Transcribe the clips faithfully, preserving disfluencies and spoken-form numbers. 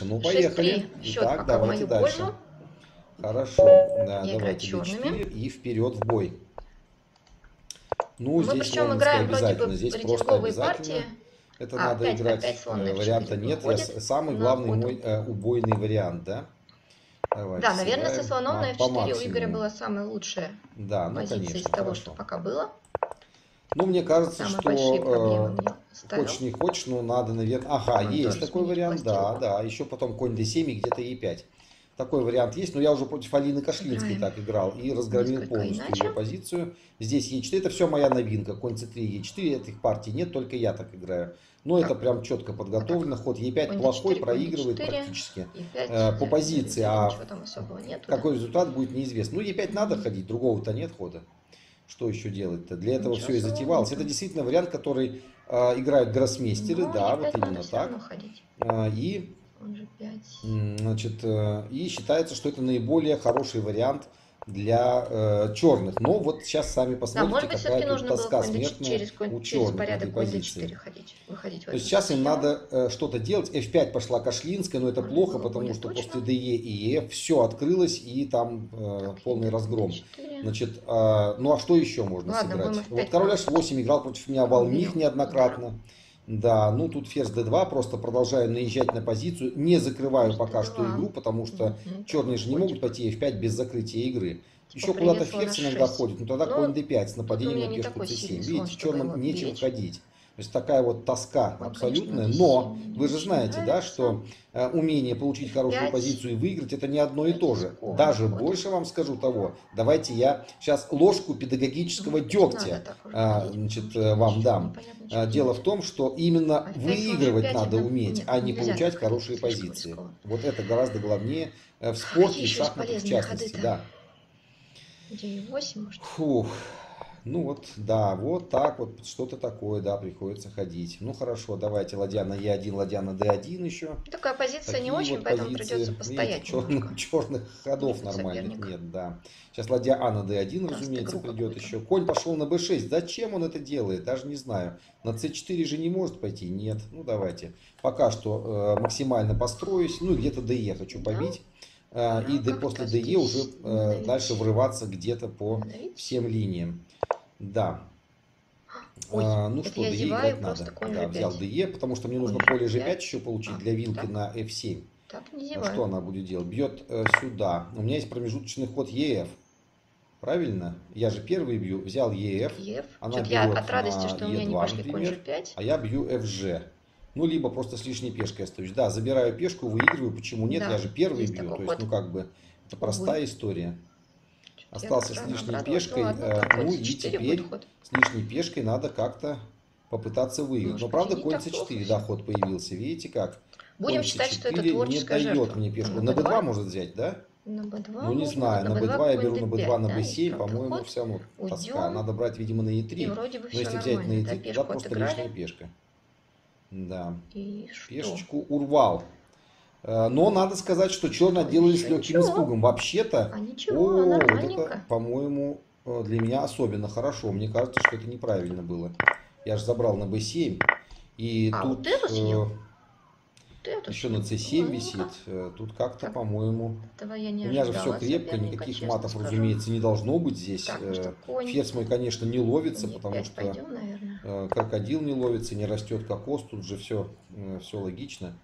дальше. Ну, поехали. Счет Итак, пока в давайте мою дальше. пользу. Хорошо. Да, Я играю давайте черными. дэ четыре и вперед в бой. Ну, Мы здесь причем лондонская играем вроде бы обязательно. Здесь просто рейтинговые партии. обязательно. Это А, надо опять, опять играть. слон э, на четыре варианта нет. Я, выходит с- самый на главный охоту. мой э, убойный вариант, да? Давайте Да, наверное, со сыграем слоном ма- на эф по четыре у Игоря максимуму. была самая лучшая Да, ну, позиция из конечно, того, что хорошо. пока было. Ну, мне кажется, Самые большие проблемы что мне э, ставил. хочешь не хочешь, но надо, наверное... Ага, Можно есть тоже такой сменить вариант, да, пластинку. да. Еще потом конь дэ семь и где-то е пять. Такой вариант есть, но я уже против Алины Кашлинской Сыграем так играл и разгромил несколько полностью иначе. ее позицию. Здесь е четыре, это все моя новинка. Конь цэ три, е четыре, этих партий нет, только я так играю. Но это Так, прям четко вот так. подготовлено. Ход е пять Конь плохой, дэ четыре, конь дэ проигрывает четыре, практически е пять. э, по За, позиции, за а ничего там особого нету, да? какой результат будет неизвестно. Ну, е пять надо ходить, другого-то нет хода. Что еще делать-то? Для этого Ничего все и особого затевалось. нету. Это действительно вариант, который э, играют гроссмейстеры, Но да, е вот пять надо именно все равно так. ходить. Э, и, Он же пять. м, значит, э, и считается, что это наиболее хороший вариант для э, черных. Но вот сейчас сами Да, посмотрите, может быть, какая все-таки тут нужно было тоска конь дэ четыре, смертная через, конь, у через черных на этой порядок конь дэ позиции. четыре ходить, выходить в То есть эту сейчас им схему. надо э, что-то делать. эф пять пошла Кашлинская, но это Может, плохо, было потому более что точно. после дэ е и эф все открылось и там э, Так, полный е разгром. четыре. Значит, э, ну а что еще можно Ладно, будем сыграть? эф Вот пять король аш восемь играл против меня Валмих уберем неоднократно. Да, ну тут ферзь дэ два, просто продолжаю наезжать на позицию. Не закрываю пока что игру, потому что Угу, черные же не могут ходик. пойти эф пять без закрытия игры. Типа Еще куда-то привет, слон ферзь иногда шесть. ходит, но тогда Ну, конь дэ пять с тут у нападением меня на не пешку такой цэ семь. сильный слон, Видите, чтобы черным его нечем беречь. ходить. То есть такая вот тоска Он, абсолютная. конечно, Но не вы же очень знаете, да, нравится. что э, умение получить хорошую пять. позицию и выиграть это не одно и пять то из же. конь Даже ходит. больше вам скажу того. Давайте я сейчас ложку педагогического Может быть, не надо дегтя так уже э, ходить, значит, потому что э, вам иначе дам. непонятно, Э, что Дело делать. в том, что именно А эф пять, слон же выигрывать пять, надо это... уметь, Нет, а не нельзя получать так ходить, хорошие слишком позиции. рискованно. Вот это гораздо главнее э, в А какие спорте и в еще есть шахматах в полезные частности. ходы-то? Да. Где е восемь, может? Фух. Ну вот, да, вот так вот, что-то такое, да, приходится ходить. Ну хорошо, давайте ладья на е один, ладья на дэ один еще. Такая позиция не Такие очень, вот поэтому позиции, придется видите, постоять черных, немножко. черных ходов Может быть, нормальных соперник нет, да. Сейчас ладья а на дэ один, даст разумеется, игру придет какую-то. еще. Конь пошел на бэ шесть. Зачем он это делает? Даже не знаю. На цэ четыре же не может пойти? Нет. Ну давайте. Пока что э, максимально построюсь. Ну и где-то дэ е хочу Да. побить. Э, и А дэ- как-то после дэ е уже здесь э, надавить. дальше врываться где-то по Надавить. всем линиям. Да. Ой, А, ну это что, я дэ е зеваю, играть просто надо. конь Да, же взял пять. дэ е, потому что мне нужно Конь поле же же пять пять. еще получить А, для вилки так. на эф семь. Так не А зеваю. что она будет делать? Бьет э, сюда. У меня есть промежуточный ход е эф. Правильно? Я же первый бью. Взял е эф. Еф. Она Что-то я берет от радости, на что у меня е не два, пошли конь же например. пять. А я бью эф же. Ну, либо просто с лишней пешкой остаюсь. Да, забираю пешку, выигрываю. Почему нет? Да, Я же первый есть бью. такой То есть, ход. ну, как бы, это простая история. Что-то я Остался так с рано лишней обрадовалась. Ну пешкой. ладно, э, там конь Ну, цэ и четыре теперь будет ход. с лишней пешкой надо как-то попытаться выиграть. Может Но, быть, правда, и не конь так цэ плохо четыре, все. да, ход появился. Видите как? Будем Конь считать, что это цэ четыре не творческая дает жертва. мне пешку. На На бэ два бэ два. может взять, да? На бэ два Ну, не можно. знаю, На на бэ два бэ два я конь беру на бэ два, дэ пять, на да? бэ Есть, семь, правда, по-моему, ход. все равно тоска. Уйдем. Надо брать, видимо, на е И три. вроде бы Но все если взять на нормально. е Да, три, тогда пешку просто лишняя отыграли. пешка. Да. И что? Пешечку урвал. Э, Но надо сказать, что черные Что, отделались с еще легким ничего? испугом. Вообще-то, А ничего, о, вот это, нормальненько. по-моему, э, для меня особенно хорошо. Мне кажется, что это неправильно было. Я же забрал на бэ семь. И А, тут вот эту э, съел? Вот эту еще съел. на цэ Ну, семь ладненько. висит. Э, Тут как-то, Так, по-моему... этого я не У меня же все ожидала от крепко, соперника, никаких честно матов, скажу. разумеется, не должно быть здесь. Так, ну что, Э, конь. Ферзь мой, конечно, не ловится, е потому пять что пойдем, наверное. э, крокодил не ловится, не растет кокос. Тут же все, все логично.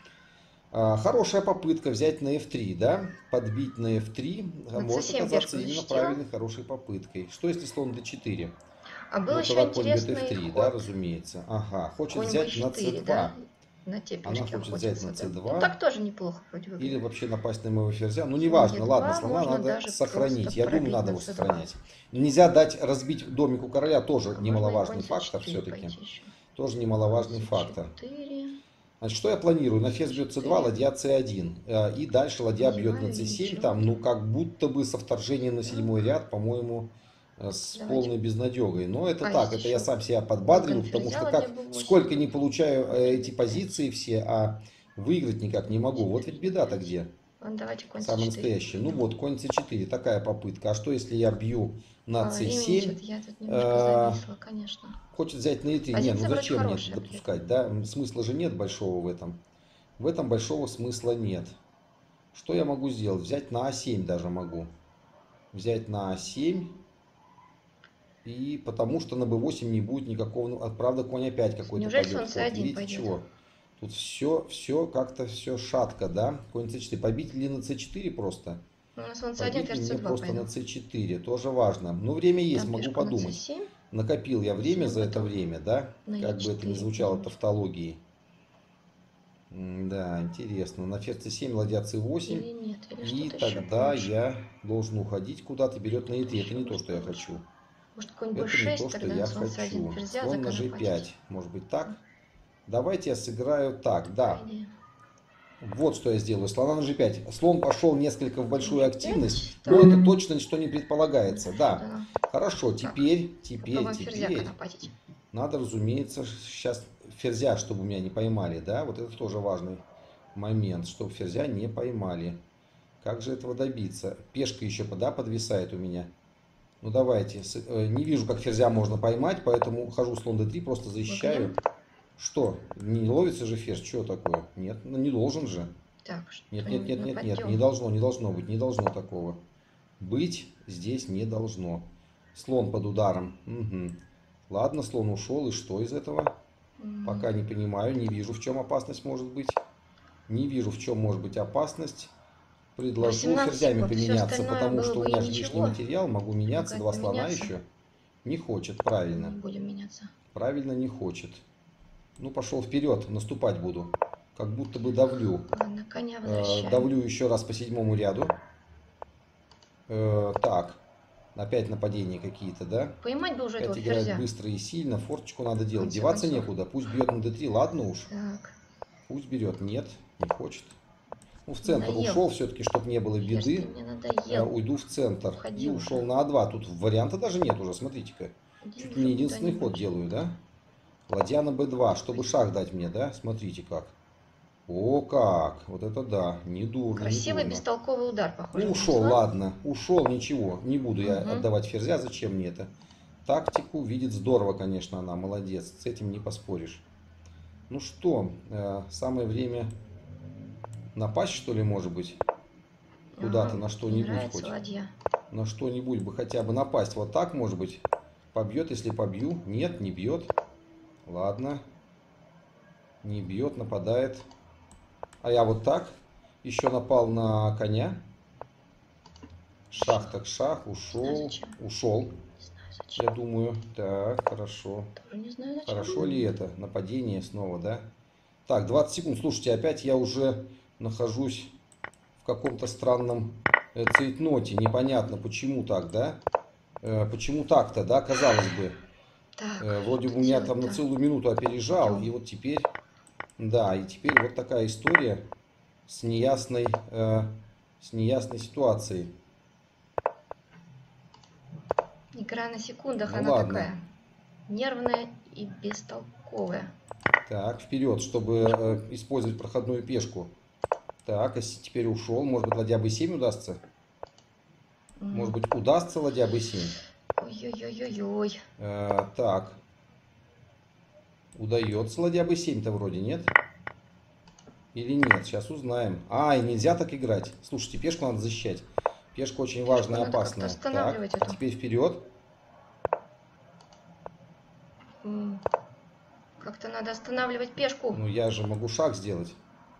А, Хорошая попытка взять на эф три, да? Подбить на эф три На может цэ семь оказаться пешку именно защитила. правильной, хорошей попыткой. Что если слон дэ четыре? А был Ну, еще тогда конь бьет эф интересный три, да, ход. разумеется. Ага, хочет Конь бэ взять на цэ четыре, два. да? На те Она пешки хочет взять охотиться. на Да. цэ Ну два. так тоже неплохо вроде Или выглядит. вообще напасть на моего ферзя. Ну, Слон неважно. е Ладно, два, слона можно надо даже сохранить. просто Я думаю, пробить надо на его цэ два. сохранять. Нельзя дать разбить домик у короля, тоже А можно и немаловажный конь цэ фактор четыре все-таки. пойти еще. Тоже Конь немаловажный цэ фактор. четыре. Значит, что я планирую? На ферзь бьет цэ два, четыре. ладья цэ один. Э, И дальше ладья бьет на Зеваю цэ и семь. ничего. Там, ну, как будто бы со вторжением на Так, седьмой ряд, по-моему, э, с давайте. полной безнадегой. Но это А, так, есть это я еще сам себя конь подбадриваю, потому ферзя, что ладья как бэ восемь. сколько не получаю э, эти Конь бэ позиции пять. все, а выиграть никак не могу. Вот ведь беда-то где. Ладно, давайте конь цэ Самое четыре настоящее. Ну пойдем. вот, конь цэ четыре, такая попытка. А что если я бью на А, цэ времени семь? что-то я тут немножко Э, зависла, конечно. Хочет взять на е три. Не, ну Позиция вроде зачем мне это хорошая, при этом. допускать, да? М, Смысла же нет большого в этом. В этом большого смысла нет. Что я могу сделать? Взять на а семь даже могу. Взять на а семь. И потому что на бэ восемь не будет никакого... Ну, а правда, конь опять какой-то Неужели пойдет слон ход. цэ один Видите, пойдет? чего? Тут все, все как-то все шатко, да? Конь цэ четыре. Побить ли на цэ четыре просто? Ну, на слон цэ один, Побить ли ферзь мне цэ два просто пойду. на цэ четыре? Тоже важно. Но время есть, Там могу пешку на цэ подумать. семь. Накопил я время Затем за это потом время, да? на Как бы это ни е четыре звучало где-нибудь. тавтологией. М, Да, интересно. На ферзь цэ семь, ладья цэ восемь. Или нет, или И что-то еще тогда круче. я должен уходить куда-то. Берет на е Что-то три. Это еще не то, может что я получше. хочу. Может, конь бэ Это не то, шесть, что тогда на я слон цэ один хочу. ферзя Слон на же законопатить. пять. Может быть так? Давайте я сыграю так. Такая Да. идея. Вот что я сделаю. Слона на же пять. Слон пошел несколько в большую же активность. пять. Но Так, это точно что не предполагается. Да. сюда. Хорошо. Так, Теперь, теперь, попробуем ферзя теперь. конопатить. Надо, разумеется, сейчас ферзя, чтобы меня не поймали. Да, вот это тоже важный момент. Чтобы ферзя не поймали. Как же этого добиться? Пешка еще, да, подвисает у меня. Ну давайте. С- э, Не вижу, как ферзя можно поймать, поэтому ухожу слон дэ три, просто защищаю. Выгоним. Что? Не ловится же ферзь? Что такое? Нет, ну не должен же. Так, Нет, нет, что-нибудь нет, нет, нет. Не нападем. должно, не должно быть. Не должно такого. Быть здесь не должно. Слон под ударом. Мгм. Ладно, слон ушел. И что из этого? М, Пока не понимаю. Не вижу, в чем опасность может быть. Не вижу, в чем может быть опасность. Предложу восемнадцать ферзями секунд. Все поменяться, остальное потому было что у бы и меня же лишний ничего. материал. Могу меняться. Предлагать Два слона поменяться. еще. Не хочет, Не правильно. будем меняться. Правильно, не хочет. Ну, пошел вперед. Наступать буду. Как будто бы давлю. Ладно, коня Э, возвращаем. давлю еще раз по седьмому ряду. Э, так. Опять нападения какие-то, да? Поймать бы уже этого Опять играет ферзя. быстро и сильно. Форточку надо В делать. конце Деваться концов. некуда. Пусть бьет на дэ три. Ладно уж. Так, Пусть берет. Нет, не хочет. Ну, в центр надоел. ушел все-таки, чтобы не было Ферзь, ты беды. мне Э, надоел. уйду в центр. Уходи И уже. ушел на а два. Тут варианта даже нет уже. Смотрите-ка. Иди Чуть уже ли не единственный ход куда-нибудь. делаю, да? Ладья на бэ два, чтобы шах дать мне, да? Смотрите как. О, как! Вот это да. Не дурно, не Красивый дурно. бестолковый удар, похоже, Ну, ушел, нанесла. ладно. Ушел, ничего. Не буду я Угу. отдавать ферзя. Зачем мне это? Тактику видит здорово, конечно, она. Молодец. С этим не поспоришь. Ну что, э, самое время напасть, что ли, может быть? Куда-то Ага, на не что-нибудь нравится хоть. ладья. На что-нибудь бы хотя бы напасть. Вот так, может быть. Побьет, если побью. Нет, не бьет. Ладно. Не бьет, нападает. А я вот так. Еще напал на коня. Шах так шах. Не знаю Ушел. зачем. Ушел. Не знаю зачем. Я думаю. Так, хорошо. Тоже не знаю зачем. Хорошо ли это? Нападение снова, да? Так, двадцать секунд. Слушайте, опять я уже нахожусь в каком-то странном э, цейтноте. Непонятно, почему так, да? Э, почему так-то, да, казалось бы. Так, Э, вроде бы что у меня там на делать-то? целую минуту опережал. Идем. И вот теперь, да, и теперь вот такая история с неясной, э, с неясной ситуацией. Игра на секундах, Ну она ладно. такая нервная и бестолковая. Так, вперед, чтобы э, использовать проходную пешку. Так, если теперь ушел, может быть, ладья бэ семь удастся? М. Может быть, удастся ладья бэ семь? Ой-ой-ой-ой-ой. Э, так. Удается ладья бэ семь-то вроде, нет? Или нет? Сейчас узнаем. А, и нельзя так играть. Слушайте, пешку надо защищать. Пешка очень Пешку важная и надо как-то опасная. Так, останавливать а эту. теперь вперед. М. Как-то надо останавливать пешку. Ну, я же могу шаг сделать.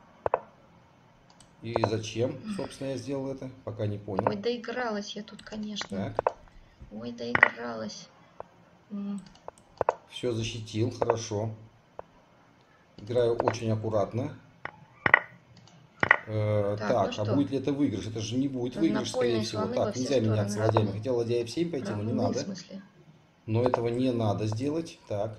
И зачем, собственно, я сделал это? Пока не Ой, понял. доигралась я тут, конечно. Так, Ой, доигралась. М. все защитил, хорошо. Играю очень аккуратно. Э, Так, так, ну а что? будет ли это выигрыш? Это же не будет выигрыш, скорее Разнопольные всего. слоны Так, во все нельзя стороны меняться ладьями. равны. Хотел ладья эф семь пойти, но не Равны, в надо. смысле? Но этого не надо сделать. Так.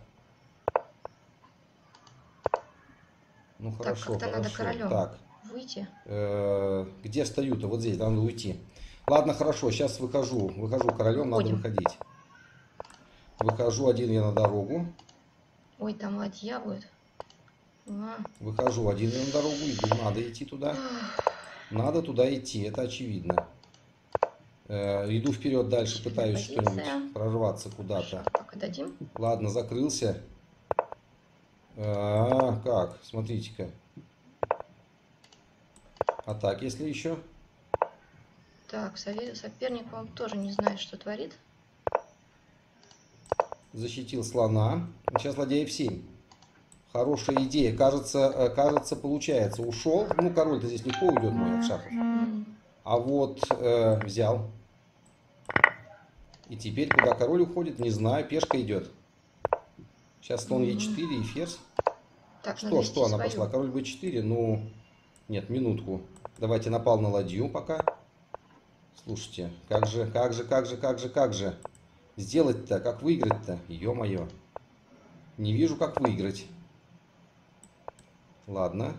Ну Так, хорошо, как-то надо хорошо. королем Так, выйти. э, где стою-то? Вот здесь, надо уйти. Ладно, хорошо, сейчас выхожу. Выхожу королем, надо Выходим. выходить. Выхожу один я на дорогу. Ой, там ладья будет. А. Выхожу один я на дорогу, иду, надо идти туда. Надо туда идти, это очевидно. Э, иду вперед дальше, Очевидная пытаюсь позиция. что-нибудь прорваться куда-то. Шаг пока дадим. Ладно, закрылся. А, как? Смотрите-ка. А так, если еще? Так, сове- соперник, он тоже не знает, что творит. Защитил слона. Сейчас ладья эф семь. Хорошая идея. Кажется, э, кажется, получается. Ушел. Ну, король-то здесь легко уйдет мой от шахов. М, А вот э, взял. И теперь куда король уходит, не знаю. Пешка идет. Сейчас слон е четыре и ферзь. Так, Что, надо что вести она свою. пошла? Король бэ четыре. Ну, нет, минутку. Давайте напал на ладью пока. Слушайте, как же, как же, как же, как же, как же. Сделать-то, как выиграть-то? Ё-моё. Не вижу, как выиграть. Ладно.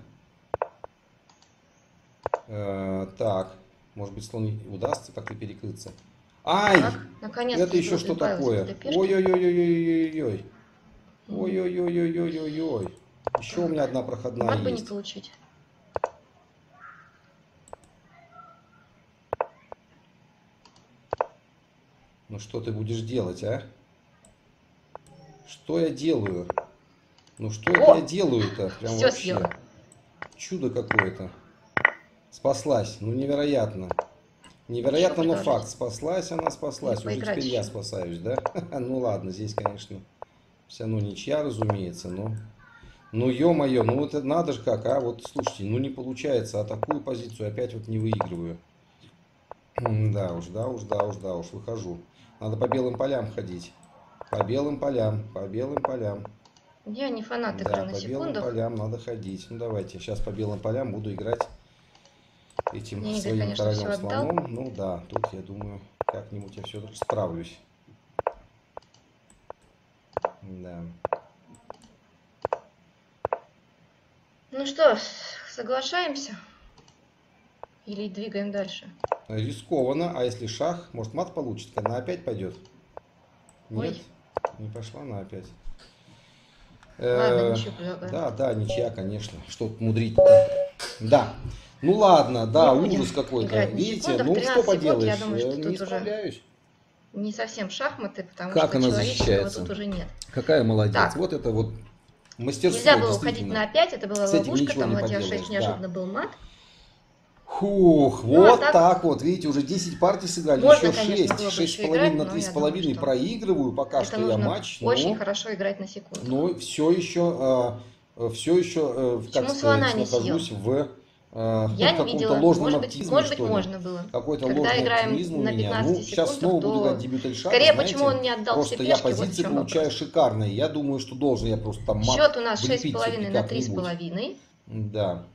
Э, так. Может быть, слон удастся как-то перекрыться. Ай! Так, наконец-то Это еще что избавился такое? от этой пешки. Ой-ой-ой-ой-ой-ой-ой. М, Ой-ой-ой-ой-ой-ой-ой. Еще у меня одна проходная Мат бы не есть. получить. Ну что ты будешь делать, а? Что я делаю? Ну что это О! я делаю-то? Прям Всё вообще. съела. Чудо какое-то. Спаслась. Ну невероятно. Еще Невероятно, но продолжить? факт. Спаслась она, спаслась. Или Уже поиграть теперь я еще? спасаюсь, да? Ну ладно, здесь, конечно, все равно ничья, разумеется, но... Ну, ё-моё, ну вот это надо же как, а? Вот, слушайте, ну не получается, а такую позицию опять вот не выигрываю. Да уж, да уж, да уж, да уж, выхожу. Надо по белым полям ходить. По белым полям, по белым полям. Я не фанат игры Да, на по белым секундах. полям надо ходить. Ну давайте, сейчас по белым полям буду играть этим Мне Игорь, своим конечно, всё королем отдал. слоном. Ну да, тут я думаю, как-нибудь я все-таки справлюсь. Да. Ну что, соглашаемся? Или двигаем дальше? Рискованно, а если шах, может мат получит, она опять пойдет? Нет, Ой. не пошла она опять. Ладно, Э, ничью предлагаю. Да, да, ничья, конечно. Что тут мудрить? Да. Ну ладно, да, Не будем ужас какой-то. играть на Видите, секундах. ну что тринадцать секунд, поделаешь, я думаю, что э, не тут уже справляюсь. не совсем шахматы, потому Как что она человеческого защищается? тут уже нет. Какая молодец. Так. Вот это вот мастерство, Нельзя было уходить действительно. на опять, это была С этим ловушка, ничего там не ладья поделаешь, шесть неожиданно был мат. Фух, Ну, а вот так- так вот, видите, уже десять партий сыграли, Можно, еще конечно, шесть, было бы шесть с еще половиной играть, на но три с я думаю, половиной что проигрываю, пока Это что я нужно матч, очень но, хорошо играть на секундах. но все еще, э, все еще, э, как Почему слона сказать, не нахожусь съел? в э, Я не каком-то видела. ложном Может быть, оптимизме, может быть, что ли. можно было. Какой-то Когда ложный играем оптимизм у на меня. пятнадцати Ну, сейчас секундах, снова буду то играть дебют шага, скорее, знаете, почему он не отдал все просто я пешки, вот в позиции чем получаю вопрос. шикарные. Я думаю, что должен я просто там мат Счет у нас влепить шесть с половиной всё-таки на три с как-нибудь. половиной. Да.